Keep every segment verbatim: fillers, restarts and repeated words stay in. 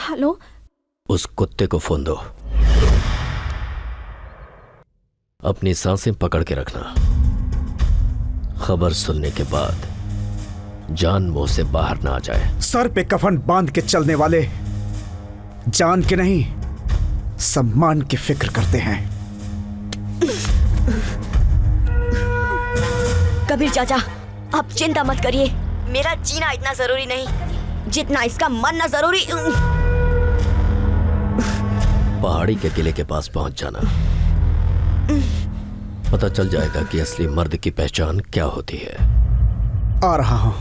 Hello. उस कुत्ते को फोन दो। अपनी सांसें पकड़ के रखना। खबर सुनने के बाद जान मुंह से बाहर ना आ जाए। सर पे कफन बांध के चलने वाले जान के नहीं, सम्मान की फिक्र करते हैं। कबीर चाचा, आप चिंता मत करिए। मेरा जीना इतना जरूरी नहीं जितना इसका मरना जरूरी। पहाड़ी के किले के पास पहुंच जाना। पता चल जाएगा कि असली मर्द की पहचान क्या होती है। आ रहा हूं।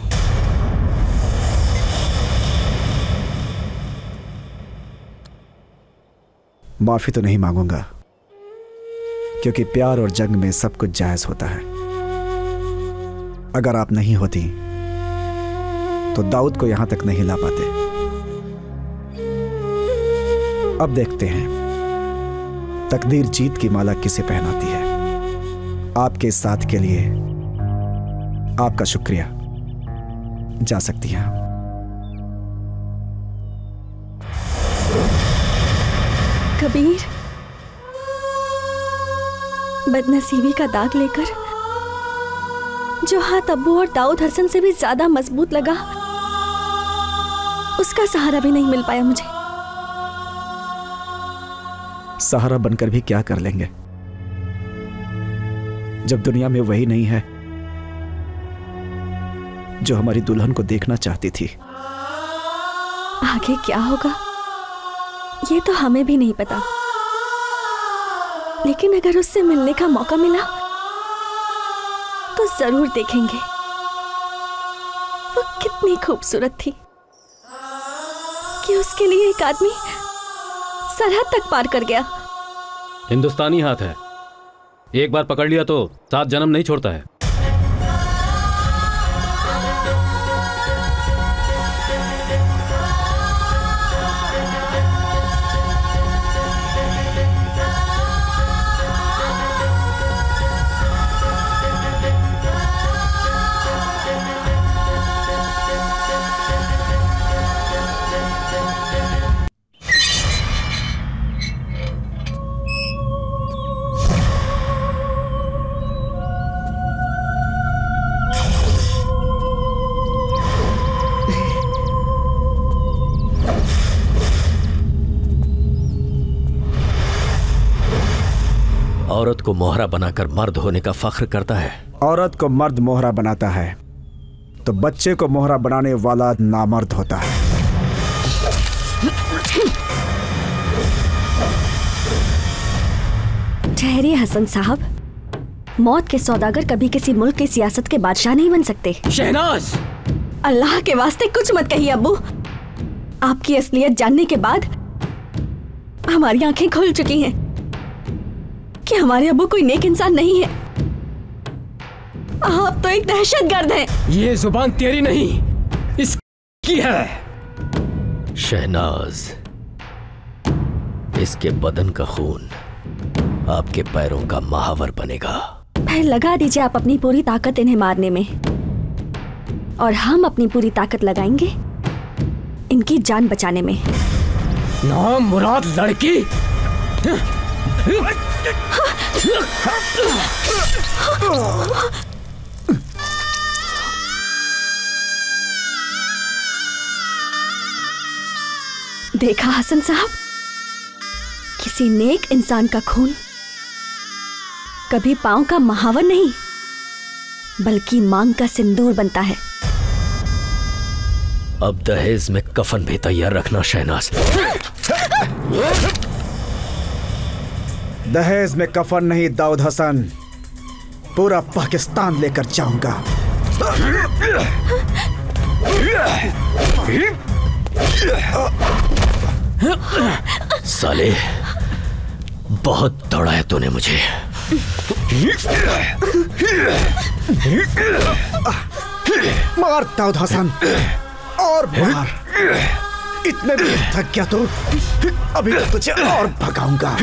माफी तो नहीं मांगूंगा, क्योंकि प्यार और जंग में सब कुछ जायज होता है। अगर आप नहीं होती तो दाऊद को यहां तक नहीं ला पाते। अब देखते हैं तकदीर जीत की माला किसे पहनाती है। आपके साथ के लिए आपका शुक्रिया। जा सकती हैं। कबीर, बदनसीबी का दाग लेकर जो हाथ अब्बू और दाऊद हसन से भी ज्यादा मजबूत लगा, उसका सहारा भी नहीं मिल पाया मुझे। सहारा बनकर भी क्या कर लेंगे जब दुनिया में वही नहीं है जो हमारी दुल्हन को देखना चाहती थी। आगे क्या होगा ये तो हमें भी नहीं पता, लेकिन अगर उससे मिलने का मौका मिला तो जरूर देखेंगे वो कितनी खूबसूरत थी कि उसके लिए एक आदमी सरहद तक पार कर गया। हिंदुस्तानी हाथ है, एक बार पकड़ लिया तो सात जन्म नहीं छोड़ता है। औरत को मोहरा बनाकर मर्द होने का फख्र करता है। औरत को मर्द मोहरा बनाता है तो बच्चे को मोहरा बनाने वाला नामर्द होता है। ठहरिए हसन साहब, मौत के सौदागर कभी किसी मुल्क की सियासत के बादशाह नहीं बन सकते। शहनाज, अल्लाह के वास्ते कुछ मत कहिए अब्बू। आपकी असलियत जानने के बाद हमारी आंखें खुल चुकी हैं कि हमारे अब्बू कोई नेक इंसान नहीं है। आप तो एक दहशतगर्द हैं। ये जुबान तेरी नहीं, इसकी है। शहनाज, इसके बदन का खून आपके पैरों का महावर बनेगा। फिर लगा दीजिए आप अपनी पूरी ताकत इन्हें मारने में, और हम अपनी पूरी ताकत लगाएंगे इनकी जान बचाने में। नाम मुराद लड़की। देखा हसन साहब, किसी नेक इंसान का खून कभी पांव का महावर नहीं बल्कि मांग का सिंदूर बनता है। अब दहेज में कफन भी तैयार रखना शहनाज। दहेज में कफन नहीं दाऊद हसन, पूरा पाकिस्तान लेकर जाऊंगा। साले, बहुत दौड़ाया तूने मुझे। मार दाऊद हसन, और मार। इतने भी थक गया तो अभी तो तुझे और भगाऊंगा।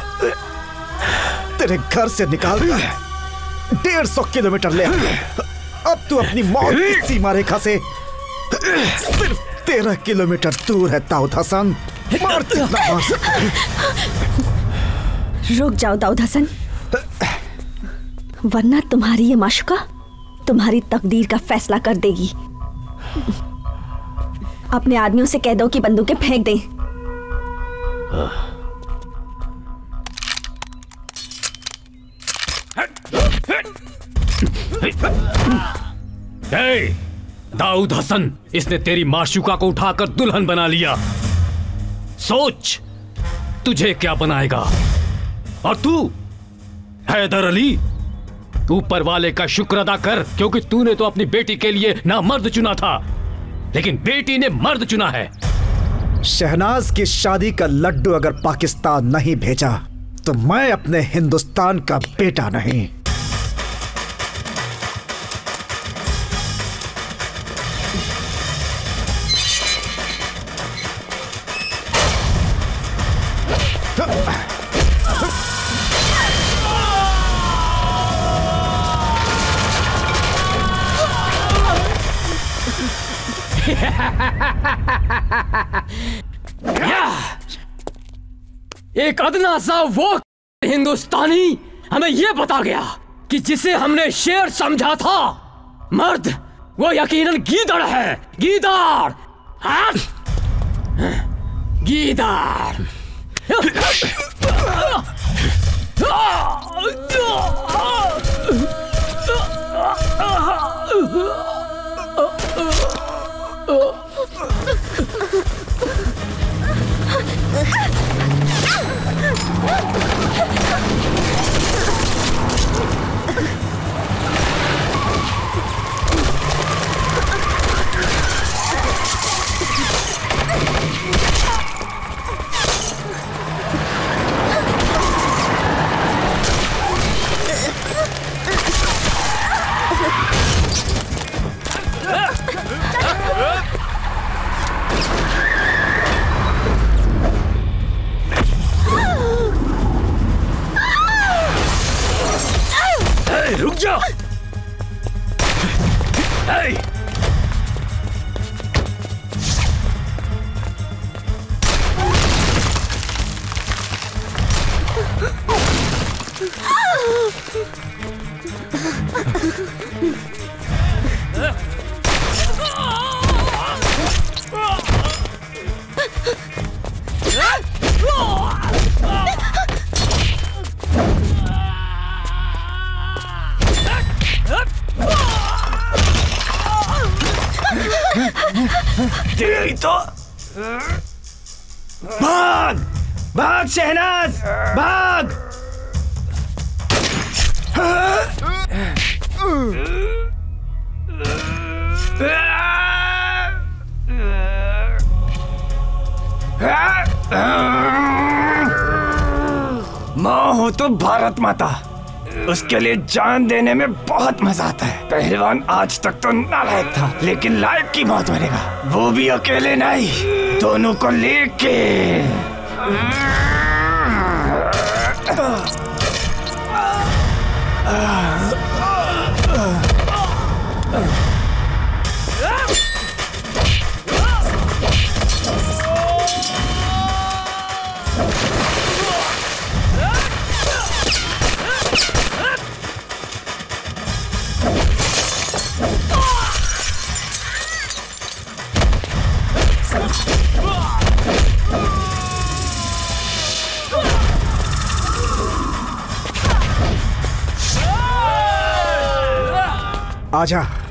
तेरे घर से निकाल डेढ़ सौ किलोमीटर ले आया। अब तू अपनी मौत की सीमा रेखा से सिर्फ तेरह किलोमीटर दूर है दाऊद हसन। मार जितना मार सकते। रुक जाओ दाऊद हसन, वरना तुम्हारी ये माशुका तुम्हारी तकदीर का फैसला कर देगी। अपने आदमियों से कह दो कि बंदूकें फेंक दें। हे, दाऊद हसन, इसने तेरी माशुका को उठाकर दुल्हन बना लिया। सोच तुझे क्या बनाएगा। और तू हैदर अली, ऊपर वाले का शुक्र अदा कर, क्योंकि तूने तो अपनी बेटी के लिए ना मर्द चुना था, लेकिन बेटी ने मर्द चुना है। शहनाज की शादी का लड्डू अगर पाकिस्तान नहीं भेजा तो मैं अपने हिंदुस्तान का बेटा नहीं। एक अदना सा वो हिंदुस्तानी हमें यह बता गया कि जिसे हमने शेर समझा था, मर्द वो यकीनन गीदड़ है। गीदड़, हाँ? गीदड़। रुक जा। तेरी तो भाग भाग शहनाज भाग। माँ हो तो भारत माता, उसके लिए जान देने में बहुत मजा आता है। पहलवान आज तक तो नालायक था, लेकिन लायक की मौत मरेगा, वो भी अकेले नहीं, दोनों को लेके। आजा।